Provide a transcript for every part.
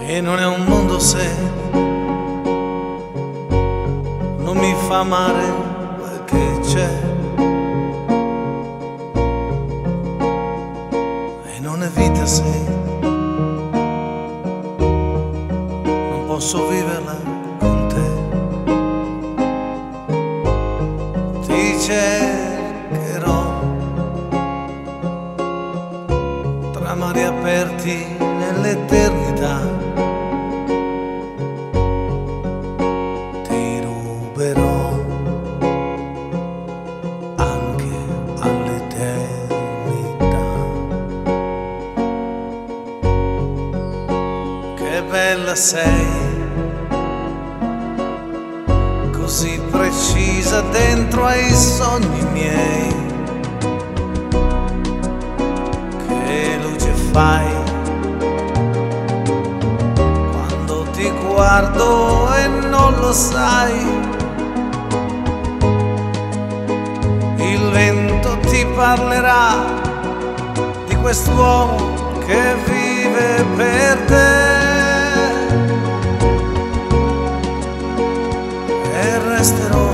E non è un mondo se non mi fa male quel che c'è, e non è vita se non posso viverla con te. Ti cercherò tra mari aperti nell'eternità, anche all'eternità. Che bella sei, così precisa dentro ai sogni miei. Che luce fai quando ti guardo e non lo sai. Il vento ti parlerà di quest'uomo che vive per te, e resterò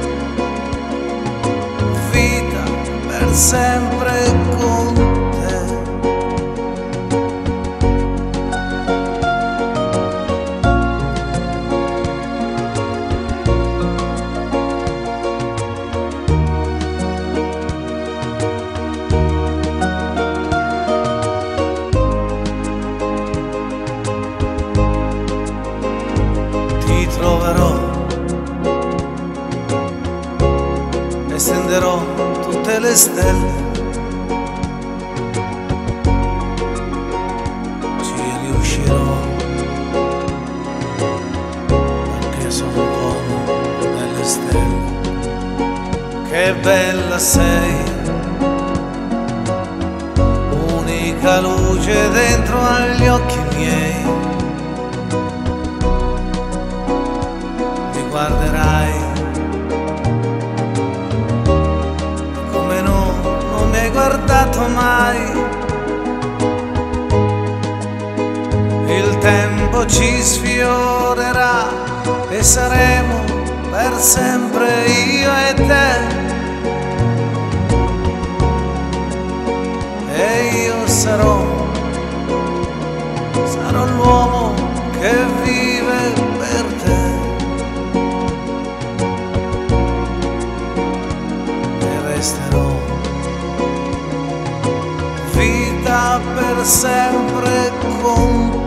vita per sempre con te. Ti troverò e stenderò tutte le stelle, ci riuscirò perché sono l'uomo delle stelle. Che bella sei, unica luce dentro agli occhi miei. Guarderai come no, non mi hai guardato mai. Il tempo ci sfiorerà e saremo per sempre io e te, e io sarò l'uomo che vive per te. Resterò vita per sempre con te.